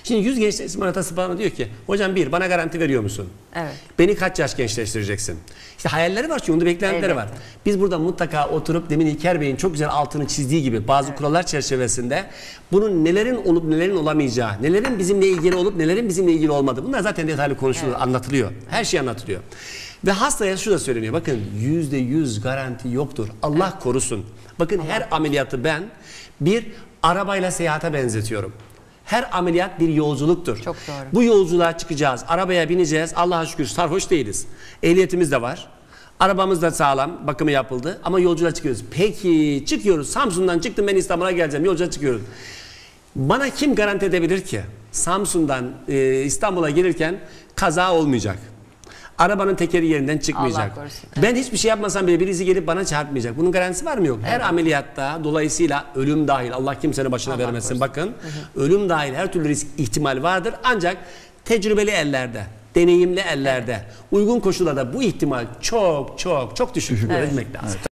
Şimdi 100 gençlik simanatası bana diyor ki hocam bana garanti veriyor musun? Evet. Beni kaç yaş gençleştireceksin? İşte hayalleri var çünkü onda beklentileri var. Biz burada mutlaka oturup demin İlker Bey'in çok güzel altını çizdiği gibi bazı kurallar çerçevesinde bunun nelerin olup nelerin olamayacağı, nelerin bizimle ilgili olup nelerin bizimle ilgili olmadığı bunlar zaten detaylı konuşulur, anlatılıyor. Her şey anlatılıyor. Ve hastaya şu da söyleniyor. Bakın %100 garanti yoktur. Allah korusun. Bakın her ameliyatı ben bir arabayla seyahate benzetiyorum. Her ameliyat bir yolculuktur. Çok doğru. Bu yolculuğa çıkacağız, arabaya bineceğiz. Allah'a şükür sarhoş değiliz. Ehliyetimiz de var. Arabamız da sağlam, bakımı yapıldı ama yolculuğa çıkıyoruz. Peki çıkıyoruz. Samsun'dan çıktım ben İstanbul'a geleceğim. Yolculuğa çıkıyoruz. Bana kim garanti edebilir ki Samsun'dan İstanbul'a gelirken kaza olmayacak? Arabanın tekeri yerinden çıkmayacak. Ben hiçbir şey yapmasam bile birisi gelip bana çarpmayacak. Bunun garantisi var mı yok? Her ameliyatta dolayısıyla ölüm dahil. Allah kimsenin başına vermesin. Bakın ölüm dahil her türlü risk ihtimal vardır. Ancak tecrübeli ellerde, deneyimli ellerde, uygun koşullarda bu ihtimal çok düşük. Bilmek lazım.